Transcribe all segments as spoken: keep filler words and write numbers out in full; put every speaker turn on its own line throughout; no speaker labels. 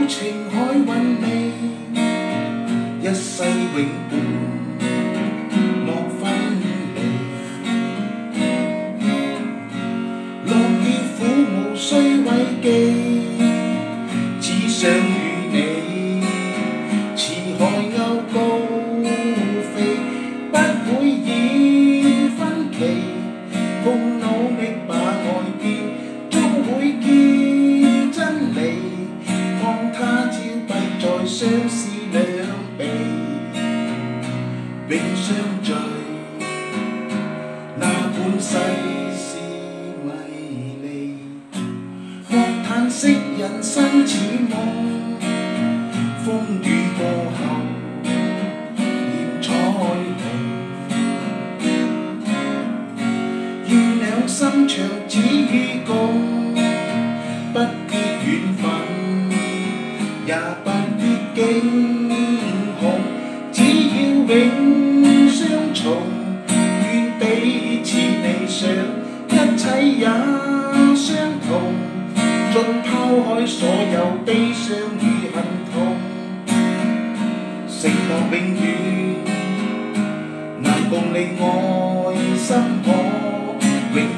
情海韵味，一世永伴莫分離。浪與苦無須畏忌，只想與你似海鷗高飛，不會現分歧，共努力把愛變，終會見真理。望他朝閉在相思兩臂，永相聚，那本世事迷離。莫嘆息人生似夢，風雨過後現彩虹。願兩心長只與共，不必緣分。也不必驚恐，只要永相從，願彼此理想，一切也相同，盡拋開所有悲傷與恨痛，承諾永遠能共你愛心可永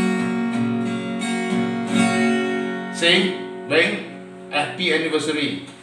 續。Sing, Wing. Happy anniversary.